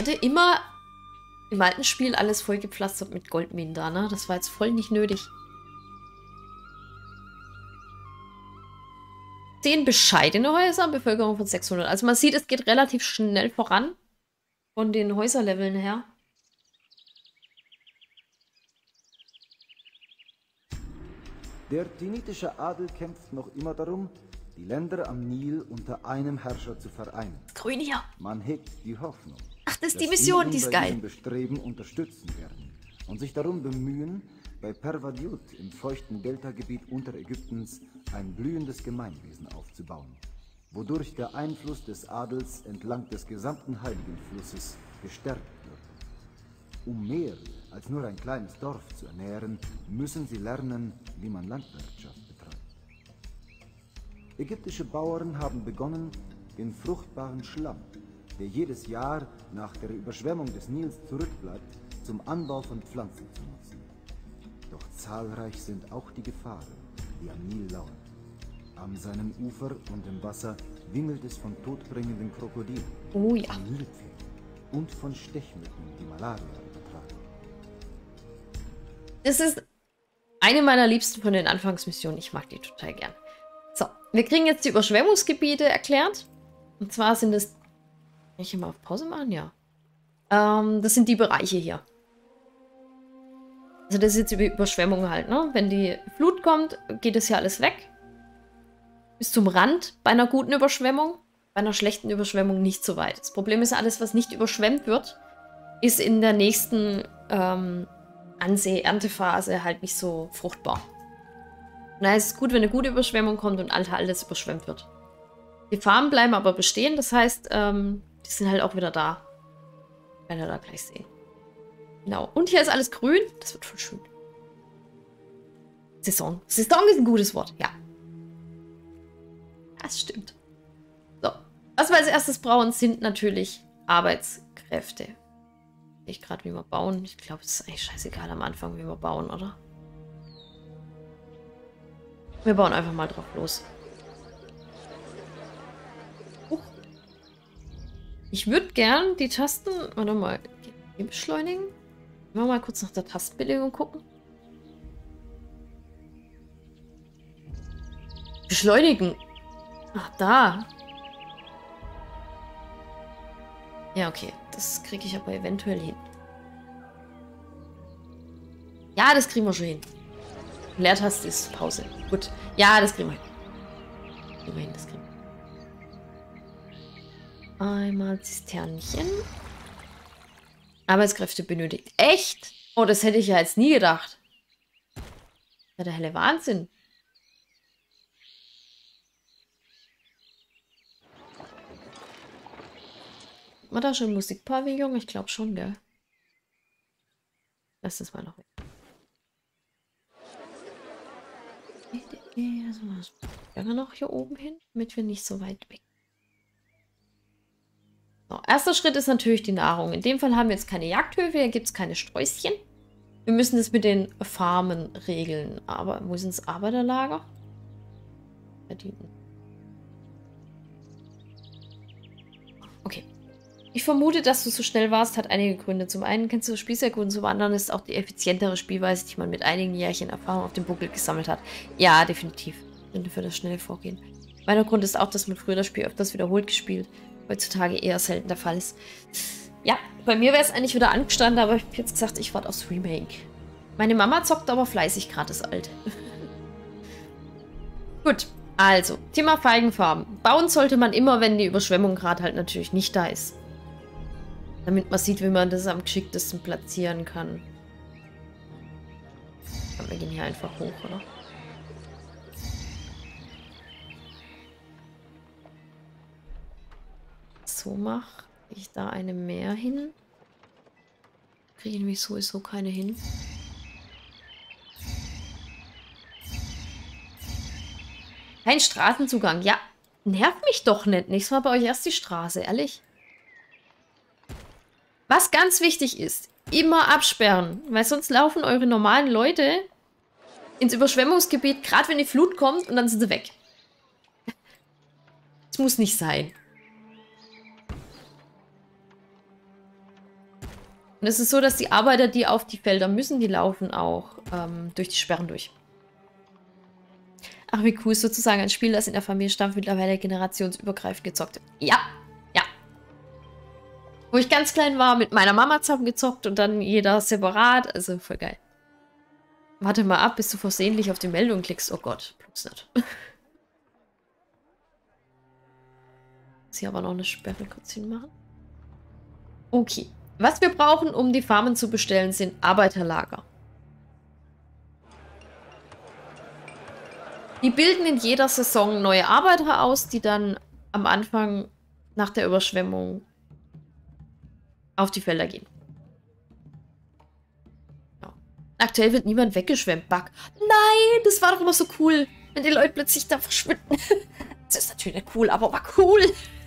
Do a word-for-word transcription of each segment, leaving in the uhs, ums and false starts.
hatte immer im alten Spiel alles vollgepflastert mit Goldminen da, ne? Das war jetzt voll nicht nötig. Zehn bescheidene Häuser, Bevölkerung von sechshundert. Also man sieht, es geht relativ schnell voran. Von den Häuserleveln her. Der tinitische Adel kämpft noch immer darum, die Länder am Nil unter einem Herrscher zu vereinen. Grün hier. Man hegt die Hoffnung. Ach, das ist die Mission, die ist bei geil. diesem Bestreben unterstützen werden und sich darum bemühen, bei Pervadiut im feuchten Deltagebiet Unterägyptens ein blühendes Gemeinwesen aufzubauen, wodurch der Einfluss des Adels entlang des gesamten Heiligen Flusses gestärkt wird. Um mehr als nur ein kleines Dorf zu ernähren, müssen sie lernen, wie man Landwirtschaft betreibt. Ägyptische Bauern haben begonnen, den fruchtbaren Schlamm, der jedes Jahr nach der Überschwemmung des Nils zurückbleibt, zum Anbau von Pflanzen zu nutzen. Doch zahlreich sind auch die Gefahren, die am Nil lauern. An seinem Ufer und im Wasser wimmelt es von todbringenden Krokodilen, oh ja, von Nilpferden und von Stechmücken, die Malaria übertragen. das ist eine meiner liebsten von den Anfangsmissionen. Ich mag die total gern. So, wir kriegen jetzt die Überschwemmungsgebiete erklärt. Und zwar sind es... Kann ich hier mal auf Pause machen? Ja. Ähm, das sind die Bereiche hier. Also das ist jetzt über Überschwemmung halt, ne? Wenn die Flut kommt, geht das hier alles weg. Bis zum Rand bei einer guten Überschwemmung. Bei einer schlechten Überschwemmung nicht so weit. Das Problem ist, alles, was nicht überschwemmt wird, ist in der nächsten ähm, Ansee-Erntephase halt nicht so fruchtbar. Und daher ist es gut, wenn eine gute Überschwemmung kommt und alles überschwemmt wird. Die Farmen bleiben aber bestehen, das heißt, ähm, die sind halt auch wieder da. Werden wir da gleich sehen. Genau. Und hier ist alles grün. Das wird voll schön. Saison. Saison ist ein gutes Wort, ja. Das stimmt. So. Was wir als erstes brauchen, sind natürlich Arbeitskräfte. Ich gerade, wie wir bauen. Ich glaube, es ist eigentlich scheißegal am Anfang, wie wir bauen, oder? Wir bauen einfach mal drauf los. Uh. Ich würde gern die Tasten... Warte mal. Hier beschleunigen. Wollen wir mal kurz nach der Tastenbelegung gucken. Beschleunigen. Ach, da. Ja, okay. Das kriege ich aber eventuell hin. Ja, das kriegen wir schon hin. Leertaste ist Pause. Gut. Ja, das kriegen wir hin. Kriegen wir hin, das kriegen wir. Einmal Zisternchen. Arbeitskräfte benötigt. Echt? Oh, das hätte ich ja jetzt nie gedacht. Ja, der helle Wahnsinn. Hat man da schon Musikpavillon? Ich glaube schon, gell? Lass das mal noch weg. Lange noch hier oben hin, damit wir nicht so weit weg. So, erster Schritt ist natürlich die Nahrung. In dem Fall haben wir jetzt keine Jagdhöfe, hier gibt es keine Sträußchen. Wir müssen das mit den Farmen regeln. Aber wo sind das Arbeiterlager? Verdienen. Okay. Ich vermute, dass du so schnell warst, hat einige Gründe. Zum einen kennst du das Spiel sehr gut und zum anderen ist es auch die effizientere Spielweise, die man mit einigen Jährchen Erfahrung auf dem Buckel gesammelt hat. Ja, definitiv. Gründe für das schnelle Vorgehen. Meiner Grund ist auch, dass man früher das Spiel öfters wiederholt gespielt, heutzutage eher selten der Fall ist. Ja, bei mir wäre es eigentlich wieder angestanden, aber ich habe jetzt gesagt, ich warte aufs Remake. Meine Mama zockt aber fleißig gerade das Alte. Gut, also, Thema Feigenfarben. Bauen sollte man immer, wenn die Überschwemmung gerade halt natürlich nicht da ist. Damit man sieht, wie man das am geschicktesten platzieren kann. Wir gehen hier einfach hoch, oder? So mache ich da eine mehr hin. Kriege ich nämlich sowieso keine hin. Kein Straßenzugang. Ja, nervt mich doch nicht. Nächstes Mal bei euch erst die Straße, ehrlich. Was ganz wichtig ist, immer absperren, weil sonst laufen eure normalen Leute ins Überschwemmungsgebiet, gerade wenn die Flut kommt und dann sind sie weg. Das muss nicht sein. Und es ist so, dass die Arbeiter, die auf die Felder müssen, die laufen auch ähm, durch die Sperren durch. Ach, wie cool, sozusagen ein Spiel, das in der Familie stammt, mittlerweile generationsübergreifend gezockt wird. Ja, ja. Wo ich ganz klein war, mit meiner Mama zusammen gezockt und dann jeder separat. Also voll geil. Warte mal ab, bis du versehentlich auf die Meldung klickst. Oh Gott, bloß nicht. Muss hier aber noch eine Sperre kurz hinmachen. Okay. Was wir brauchen, um die Farmen zu bestellen, sind Arbeiterlager. Die bilden in jeder Saison neue Arbeiter aus, die dann am Anfang nach der Überschwemmung auf die Felder gehen. Ja. Aktuell wird niemand weggeschwemmt. Bug. Nein, das war doch immer so cool, wenn die Leute plötzlich da verschwinden. Das ist natürlich nicht cool, aber war cool.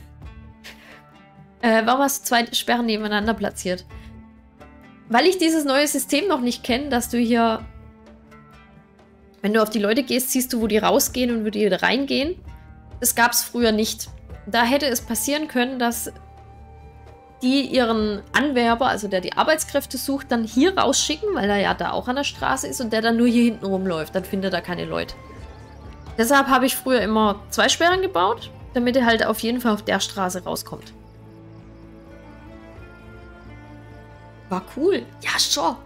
Äh, warum hast du zwei Sperren nebeneinander platziert? Weil ich dieses neue System noch nicht kenne, dass du hier, wenn du auf die Leute gehst, siehst du, wo die rausgehen und wo die wieder reingehen. Das gab es früher nicht. Da hätte es passieren können, dass die ihren Anwerber, also der die Arbeitskräfte sucht, dann hier rausschicken, weil er ja da auch an der Straße ist und der dann nur hier hinten rumläuft. Dann findet er keine Leute. Deshalb habe ich früher immer zwei Sperren gebaut, damit er halt auf jeden Fall auf der Straße rauskommt. War cool. Ja, schon.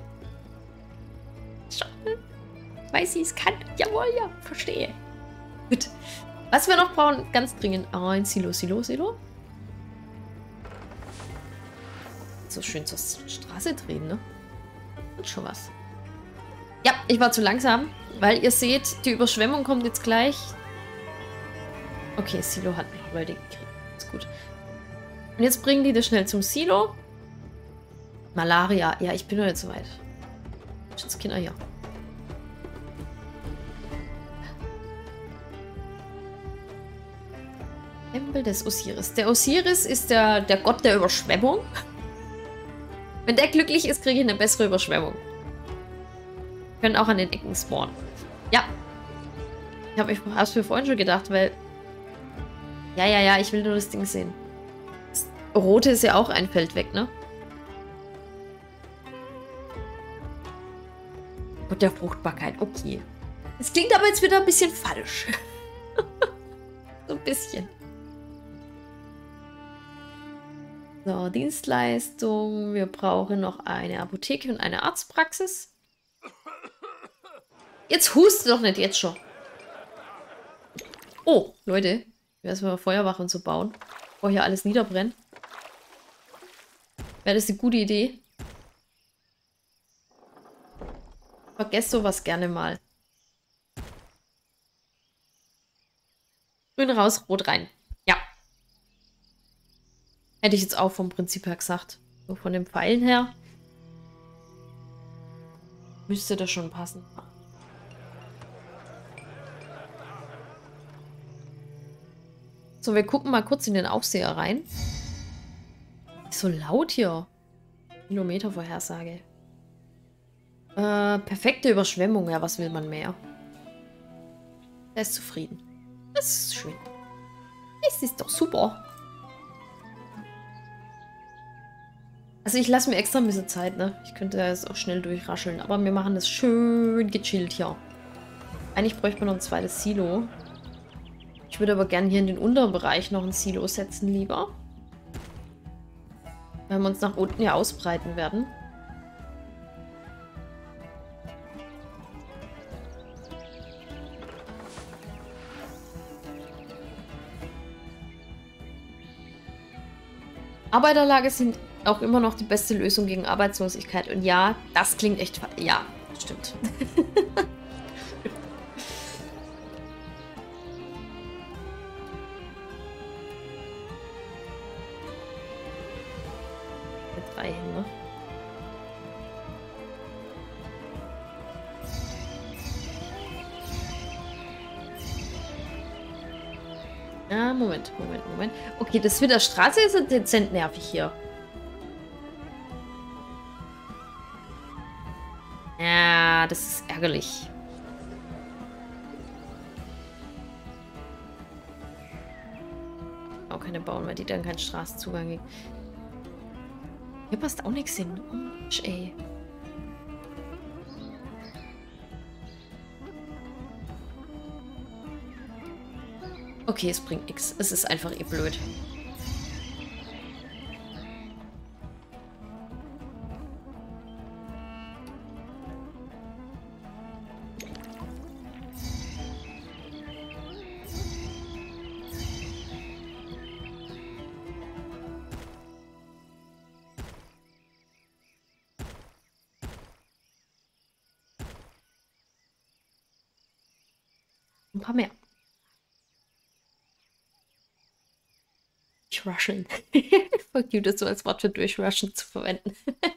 Schon. Weiß ich es kann. Jawohl, ja. Verstehe. Gut. Was wir noch brauchen, ganz dringend. Oh, ein Silo, Silo, Silo. So schön zur Straße drehen, ne? Und schon was. Ja, ich war zu langsam, weil ihr seht, die Überschwemmung kommt jetzt gleich. Okay, Silo hat noch Leute gekriegt. Ist gut. Und jetzt bringen die das schnell zum Silo. Malaria. Ja, ich bin noch nicht so weit. Schutzkinder, ja. Tempel des Osiris. Der Osiris ist der, der Gott der Überschwemmung. Wenn der glücklich ist, kriege ich eine bessere Überschwemmung. Können auch an den Ecken spawnen. Ja. Ich habe es mir vorhin schon gedacht, weil... Ja, ja, ja, ich will nur das Ding sehen. Das Rote ist ja auch ein Feld weg, ne? Gott der Fruchtbarkeit, okay. Das klingt aber jetzt wieder ein bisschen falsch. So ein bisschen. So, Dienstleistung. Wir brauchen noch eine Apotheke und eine Arztpraxis. Jetzt huste doch nicht, jetzt schon. Oh, Leute. Ich werde erstmal Feuerwache und so bauen. Bevor hier alles niederbrennt. Wäre das eine gute Idee? Vergesst sowas gerne mal. Grün raus, rot rein. Ja. Hätte ich jetzt auch vom Prinzip her gesagt. So von den Pfeilen her. Müsste das schon passen. So, wir gucken mal kurz in den Aufseher rein. Ist so laut hier. Kilometervorhersage. Äh, perfekte Überschwemmung. Ja, was will man mehr? Er ist zufrieden. Das ist schön. Das ist doch super. Also ich lasse mir extra ein bisschen Zeit, ne? Ich könnte das auch schnell durchrascheln. Aber wir machen das schön gechillt hier. Eigentlich bräuchte man noch ein zweites Silo. Ich würde aber gerne hier in den unteren Bereich noch ein Silo setzen, lieber. Weil wir uns nach unten ja ausbreiten werden. Arbeiterlager sind auch immer noch die beste Lösung gegen Arbeitslosigkeit. Und ja, das klingt echt... Ja, stimmt. Mit drei hin, ne? Ah, Moment, Moment, Moment. Okay, das mit der Straße ist dezent nervig hier. Ja, das ist ärgerlich. Auch keine bauen, weil die dann keinen Straßenzugang gibt. Hier passt auch nichts hin. Oh, Mensch, ey. Okay, es bringt nichts. Es ist einfach eh blöd. Ein paar mehr. Durchrushen. Voll cute, das so als Wort für durchrushen zu verwenden.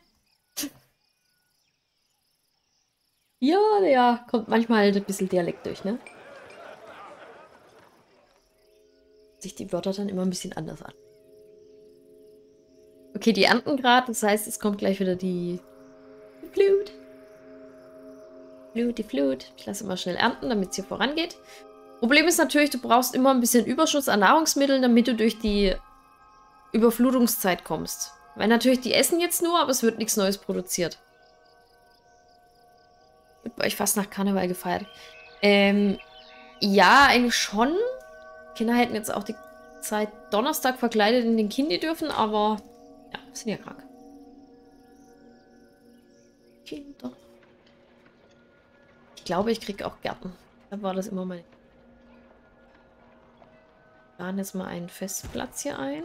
Ja, ja, kommt manchmal halt ein bisschen Dialekt durch, ne? Sich die Wörter dann immer ein bisschen anders an. Okay, die ernten gerade, das heißt, es kommt gleich wieder die Flut. Flut, die Flut. Ich lasse immer schnell ernten, damit es hier vorangeht. Problem ist natürlich, du brauchst immer ein bisschen Überschuss an Nahrungsmitteln, damit du durch die Überflutungszeit kommst. Weil natürlich, die essen jetzt nur, aber es wird nichts Neues produziert. Wird bei euch fast nach Karneval gefeiert. Ähm, ja, eigentlich schon. Kinder hätten jetzt auch die Zeit Donnerstag verkleidet in den Kindi dürfen, aber ja, sind ja krank. Kinder. Ich glaube, ich kriege auch Gärten. Da war das immer mein... Wir planen jetzt mal einen Festplatz hier ein.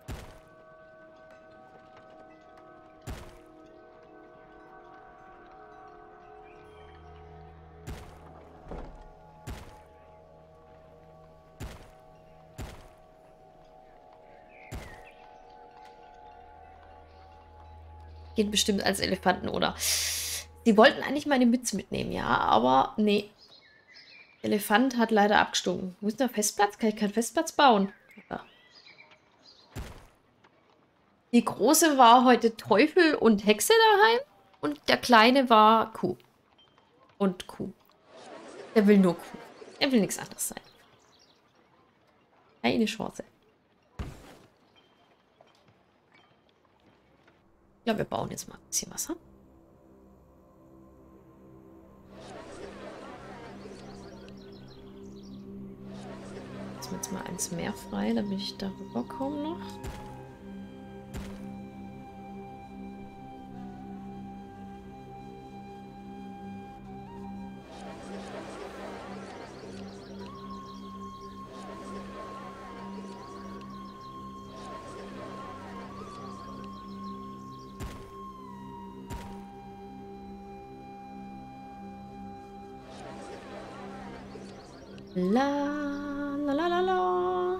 Geht bestimmt als Elefanten, oder? Sie wollten eigentlich meine Mütze mitnehmen, ja, aber nee. Elefant hat leider abgestunken. Wo ist der Festplatz? Kann ich keinen Festplatz bauen? Ja. Die große war heute Teufel und Hexe daheim und der kleine war Kuh. Und Kuh. Der will nur Kuh. Er will nichts anderes sein. Keine Chance. Ich glaube, wir bauen jetzt mal ein bisschen Wasser. Lassen wir jetzt mal eins mehr frei, damit ich darüber komme noch. La la la la la.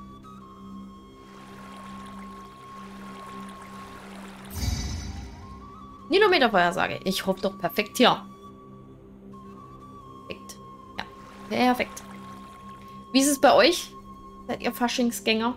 Nanometervorhersage. Ich hoffe doch perfekt hier. Perfekt. Ja, perfekt. Wie ist es bei euch? Seid ihr Faschingsgänger?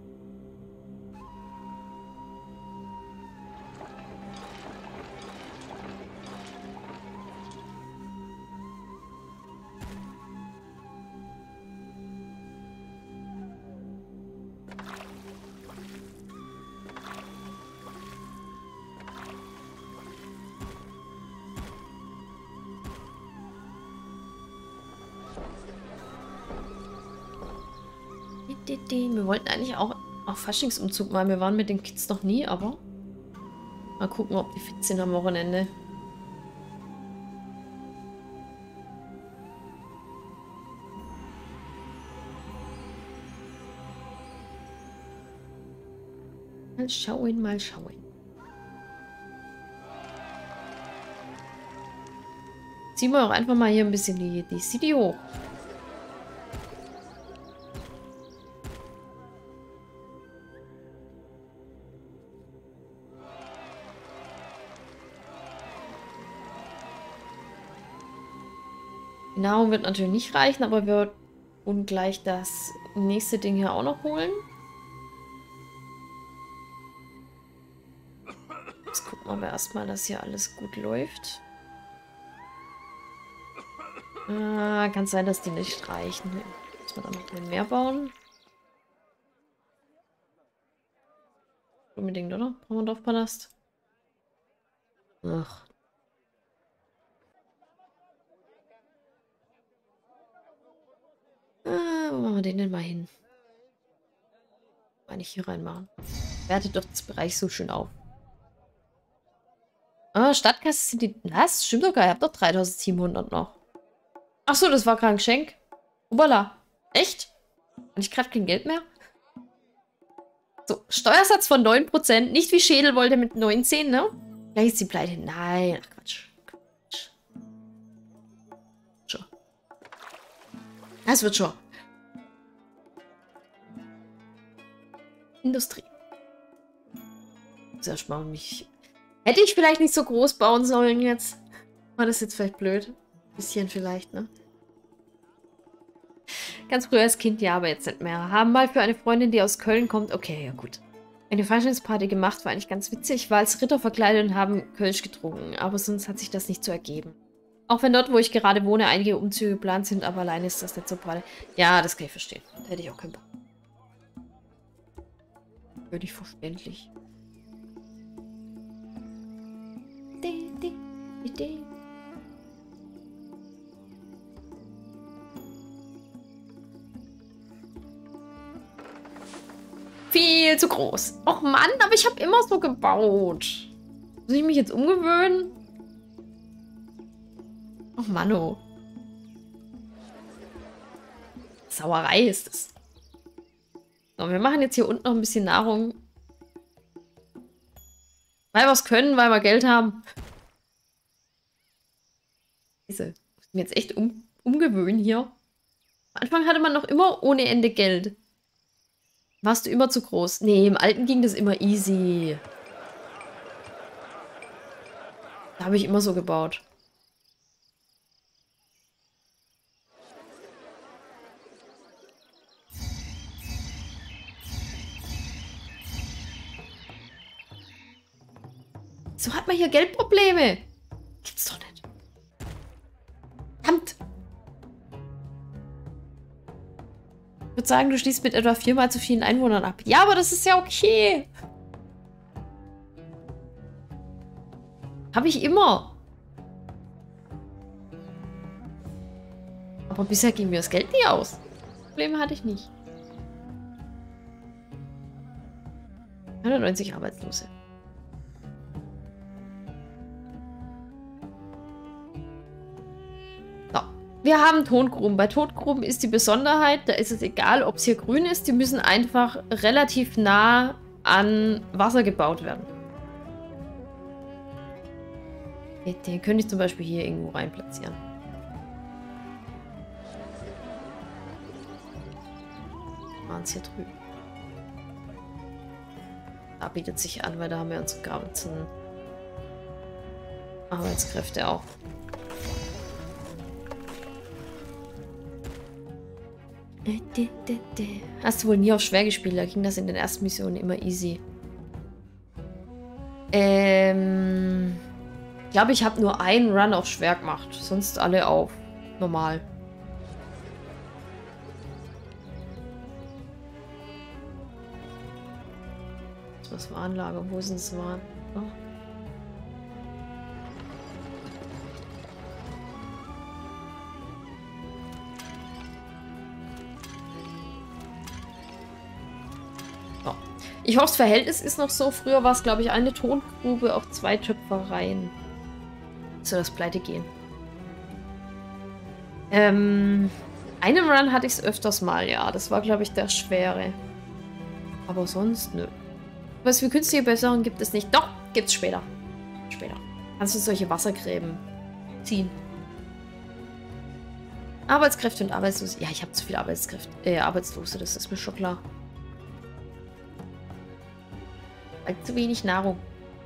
Wir wollten eigentlich auch auf Faschingsumzug mal. Wir waren mit den Kids noch nie, aber mal gucken, ob die fit sind am Wochenende. Mal schauen, mal schauen. Ziehen wir auch einfach mal hier ein bisschen die, die City hoch. Die Nahrung wird natürlich nicht reichen, aber wir werden gleich das nächste Ding hier auch noch holen. Jetzt gucken wir aber erstmal, dass hier alles gut läuft. Ah, kann sein, dass die nicht reichen. Müssen wir da noch ein mehr bauen? Unbedingt, oder? Brauchen wir einen Dorfpalast? Ach. Ah, wo machen wir den denn mal hin? Kann ich hier reinmachen. Wertet doch das Bereich so schön auf. Ah, Stadtkasse sind die... Was? Stimmt doch gar nicht. Ich hab doch dreitausendsiebenhundert noch. Ach so, das war gerade ein Geschenk. Ubala. Echt? Habe ich gerade kein Geld mehr? So, Steuersatz von neun Prozent. Nicht wie Schädel wollte mit neunzehn, ne? Gleich ist die Pleite. Nein, ach Quatsch. Quatsch. Schon. Das wird schon. Industrie. Zuerst mal mich... Hätte ich vielleicht nicht so groß bauen sollen jetzt. War das jetzt vielleicht blöd? Bisschen vielleicht, ne? Ganz früher als Kind, ja, aber jetzt nicht mehr. Haben mal für eine Freundin, die aus Köln kommt. Okay, ja gut. Eine Faschingsparty gemacht, war eigentlich ganz witzig. War als Ritter verkleidet und haben Kölsch getrunken. Aber sonst hat sich das nicht so ergeben. Auch wenn dort, wo ich gerade wohne, einige Umzüge geplant sind, aber alleine ist das nicht so gerade. Ja, das kann ich verstehen. Da hätte ich auch keinen Bock. Völlig verständlich. Viel zu groß. Och Mann, aber ich habe immer so gebaut. Muss ich mich jetzt umgewöhnen? Och Manno. Sauerei ist es. So, wir machen jetzt hier unten noch ein bisschen Nahrung. Weil wir es können, weil wir Geld haben. Diese. Muss ich mir jetzt echt um, umgewöhnen hier. Am Anfang hatte man noch immer ohne Ende Geld. Warst du immer zu groß? Nee, im Alten ging das immer easy. Da habe ich immer so gebaut. So hat man hier Geldprobleme. Gibt's doch nicht. Verdammt. Ich würde sagen, du schließt mit etwa viermal zu vielen Einwohnern ab. Ja, aber das ist ja okay. Habe ich immer. Aber bisher ging mir das Geld nie aus. Probleme hatte ich nicht. hundertneunzig Arbeitslose. Wir haben Tongruben. Bei Tongruben ist die Besonderheit, da ist es egal, ob es hier grün ist, die müssen einfach relativ nah an Wasser gebaut werden. Den könnte ich zum Beispiel hier irgendwo rein platzieren. Waren es hier drüben. Da bietet sich an, weil da haben wir unsere ganzen Arbeitskräfte auch. Hast du wohl nie auf schwer gespielt? Da ging das in den ersten Missionen immer easy. Ähm, ich glaube, ich habe nur einen Run auf schwer gemacht. Sonst alle auf normal. Was war Anlage? Wo sind es waren? Oh. Ich hoffe, das Verhältnis ist noch so. Früher war es, glaube ich, eine Tongrube auf zwei Töpfereien. Soll das pleite gehen? Ähm, einen Run hatte ich es öfters mal, ja. Das war, glaube ich, der schwere. Aber sonst, nö. Was für künstliche Besserungen gibt es nicht? Doch, gibt's später. Später. Kannst du solche Wassergräben ziehen. Arbeitskräfte und Arbeitslose. Ja, ich habe zu viele Arbeitskräfte, äh, Arbeitslose, das ist mir schon klar. Weil zu wenig Nahrung.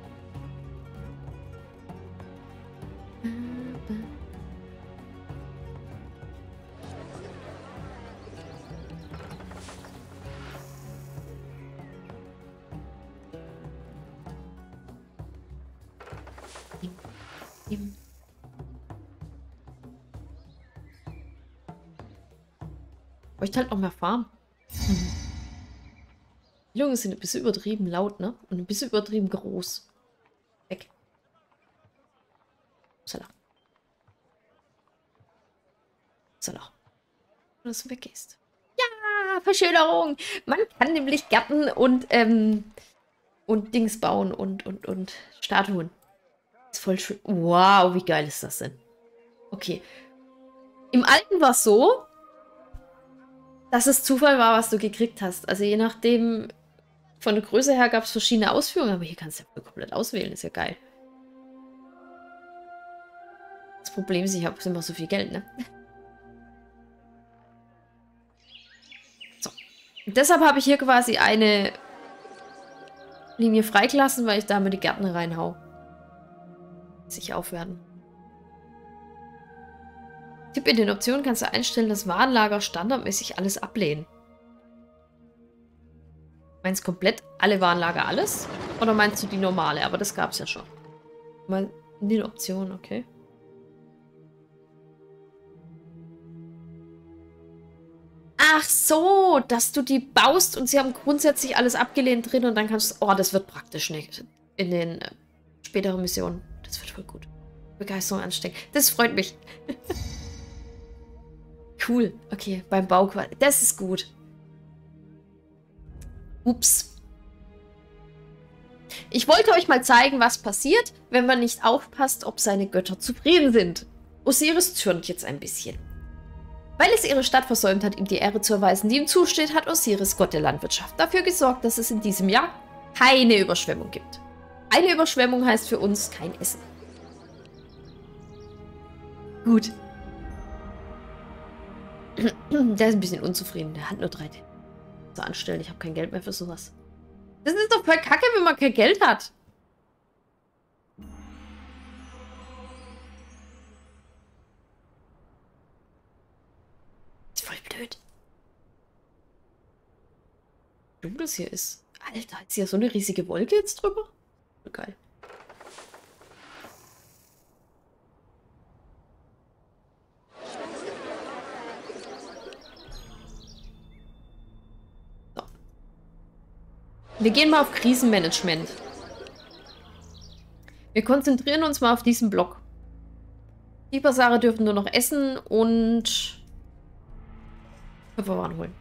Ich bräuchte halt noch mehr Farm. Die Jungs sind ein bisschen übertrieben laut, ne? Und ein bisschen übertrieben groß. Weg. Upsala. Upsala. Dass du weggehst. Ja, Verschönerung. Man kann nämlich Gärten und, ähm, und Dings bauen und, und, und Statuen. Ist voll schön. Wow, wie geil ist das denn? Okay. Im Alten war es so, dass es Zufall war, was du gekriegt hast. Also je nachdem, von der Größe her gab es verschiedene Ausführungen, aber hier kannst du ja komplett auswählen, ist ja geil. Das Problem ist, ich habe immer so viel Geld, ne? So. Und deshalb habe ich hier quasi eine Linie freigelassen, weil ich damit die Gärten reinhau. Sich aufwerten. Tipp in den Optionen kannst du einstellen, dass Warenlager standardmäßig alles ablehnen. Meinst du komplett alle Warenlager alles? Oder meinst du die normale? Aber das gab es ja schon. Mal in den Optionen, okay. Ach so, dass du die baust und sie haben grundsätzlich alles abgelehnt drin und dann kannst du... Oh, das wird praktisch nicht in den äh, späteren Missionen. Das wird voll gut. Begeisterung anstecken. Das freut mich. Cool. Okay, beim Bau... Das ist gut. Ups. Ich wollte euch mal zeigen, was passiert, wenn man nicht aufpasst, ob seine Götter zufrieden sind. Osiris zürnt jetzt ein bisschen. Weil es ihre Stadt versäumt hat, ihm die Ehre zu erweisen, die ihm zusteht, hat Osiris, Gott der Landwirtschaft, dafür gesorgt, dass es in diesem Jahr keine Überschwemmung gibt. Eine Überschwemmung heißt für uns kein Essen. Gut. Der ist ein bisschen unzufrieden. Der hat nur drei zu anstellen. Ich habe kein Geld mehr für sowas. Das ist doch voll kacke, wenn man kein Geld hat. Ist voll blöd. Du, das hier ist... Alter, ist hier so eine riesige Wolke jetzt drüber? Geil. So. Wir gehen mal auf Krisenmanagement. Wir konzentrieren uns mal auf diesen Block. Die Basare dürfen nur noch essen und Köpferwaren holen.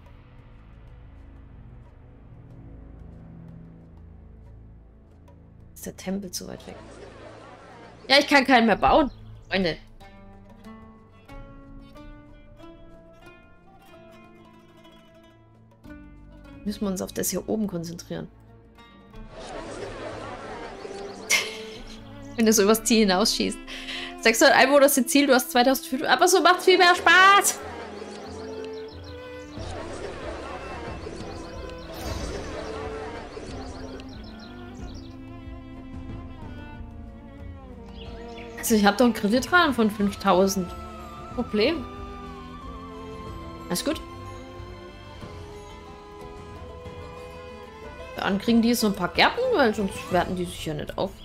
Ist der Tempel zu weit weg? Ja, ich kann keinen mehr bauen. Freunde. Müssen wir uns auf das hier oben konzentrieren. Wenn du so übers Ziel hinausschießt. sechshundert Einwohner sind Ziel, du hast zweitausendfünfhundert. Aber so macht viel mehr Spaß. Also ich habe doch einen Kreditrahmen von fünftausend. Problem. Alles gut. Dann kriegen die so ein paar Gärten, weil sonst werten die sich ja nicht auf.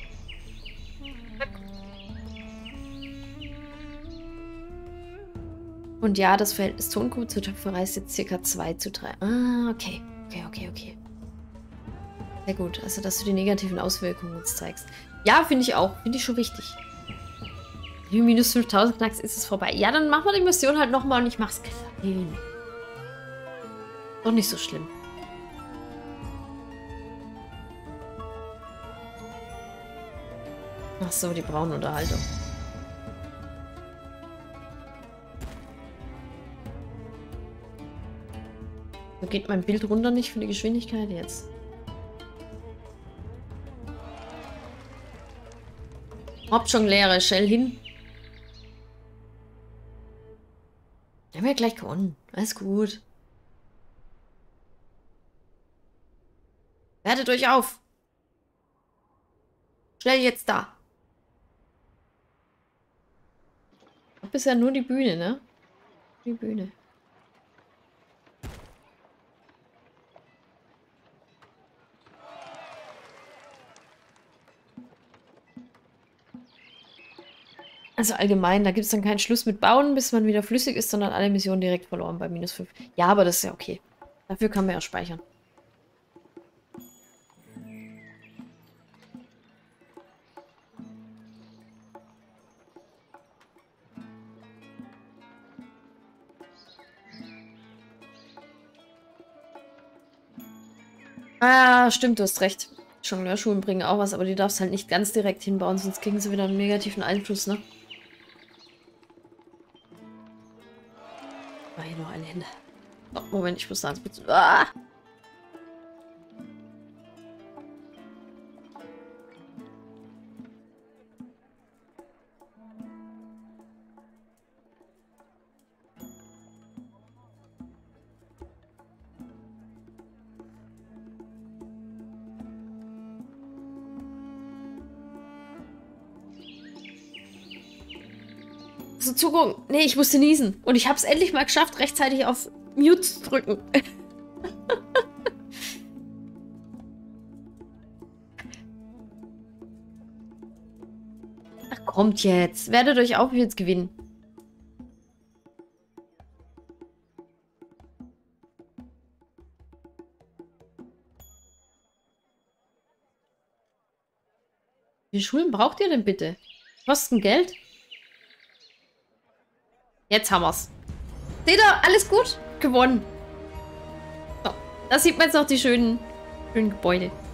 Und ja, das Verhältnis Tonkuh zur Töpferei ist jetzt circa zwei zu drei. Ah, okay. Okay, okay, okay. Sehr gut. Also, dass du die negativen Auswirkungen uns zeigst. Ja, finde ich auch. Finde ich schon wichtig. Wie minus fünftausend Knacks ist es vorbei. Ja, dann machen wir die Mission halt nochmal und ich mach's klein. Doch nicht so schlimm. Ach so, die brauchen Unterhaltung. So geht mein Bild runter nicht für die Geschwindigkeit jetzt. Hauptjonglehre, schnell hin. Wir haben ja gleich gewonnen. Alles gut. Wertet euch auf. Schnell jetzt da. Bisher nur die Bühne, ne? Die Bühne. Also allgemein, da gibt es dann keinen Schluss mit Bauen, bis man wieder flüssig ist, sondern alle Missionen direkt verloren bei minus fünf. Ja, aber das ist ja okay. Dafür kann man ja speichern. Ah, stimmt, du hast recht. Jongleure-Schulen bringen auch was, aber die darfst halt nicht ganz direkt hinbauen, sonst kriegen sie wieder einen negativen Einfluss, ne? Ah, hier noch eine hin. Oh, Moment, ich muss da ans Putzen. Ah! So zugucken. Nee, ich musste niesen. Und ich habe es endlich mal geschafft, rechtzeitig auf Mute zu drücken. Ach, kommt jetzt. Werdet euch auch jetzt gewinnen. Wie viele Schulen braucht ihr denn bitte? Kosten Geld? Jetzt haben wir's. Seht ihr? Alles gut? Gewonnen. So, da sieht man jetzt noch die schönen, schönen Gebäude.